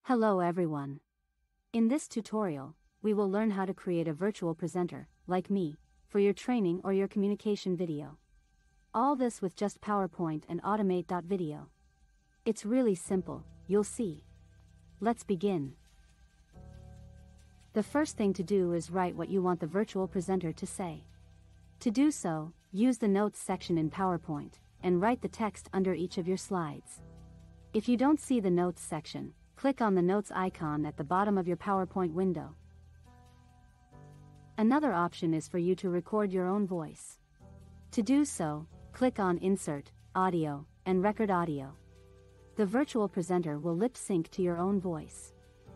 Hello everyone. In this tutorial, we will learn how to create a virtual presenter, like me, for your training or your communication video. All this with just PowerPoint and automate.video. It's really simple, you'll see. Let's begin. The first thing to do is write what you want the virtual presenter to say. To do so, use the Notes section in PowerPoint, and write the text under each of your slides. If you don't see the Notes section, click on the Notes icon at the bottom of your PowerPoint window. Another option is for you to record your own voice. To do so, click on Insert, Audio, and Record Audio. The virtual presenter will lip sync to your own voice.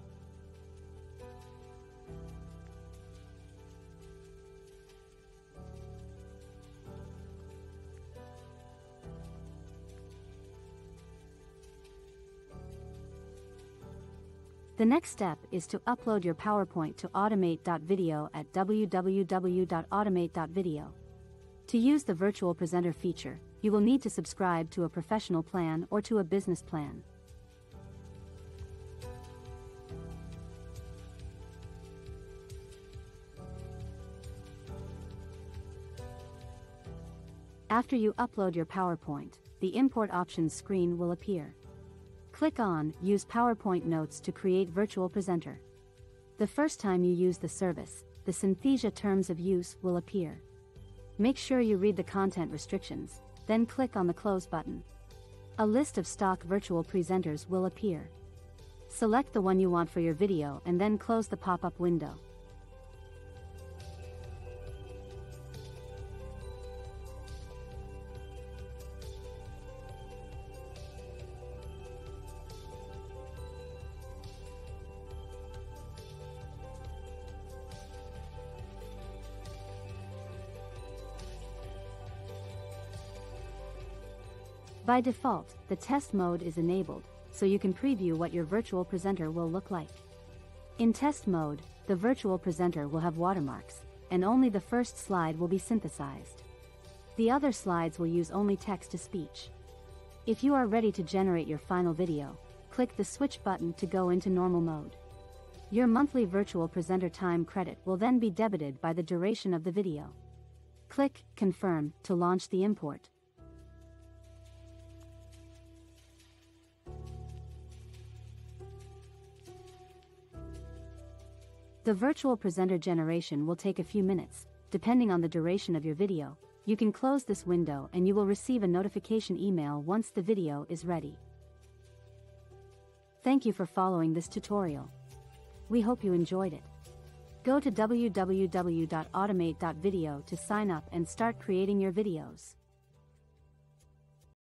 The next step is to upload your PowerPoint to automate.video at www.automate.video. To use the virtual presenter feature, you will need to subscribe to a professional plan or to a business plan. After you upload your PowerPoint, the Import Options screen will appear. Click on Use PowerPoint Notes to create virtual presenter. The first time you use the service, the Synthesia terms of use will appear. Make sure you read the content restrictions, then click on the Close button. A list of stock virtual presenters will appear. Select the one you want for your video and then close the pop-up window. By default, the test mode is enabled, so you can preview what your virtual presenter will look like. In test mode, the virtual presenter will have watermarks, and only the first slide will be synthesized. The other slides will use only text-to-speech. If you are ready to generate your final video, click the switch button to go into normal mode. Your monthly virtual presenter time credit will then be debited by the duration of the video. Click Confirm to launch the import. The virtual presenter generation will take a few minutes, depending on the duration of your video. You can close this window and you will receive a notification email once the video is ready. Thank you for following this tutorial. We hope you enjoyed it. Go to www.automate.video to sign up and start creating your videos.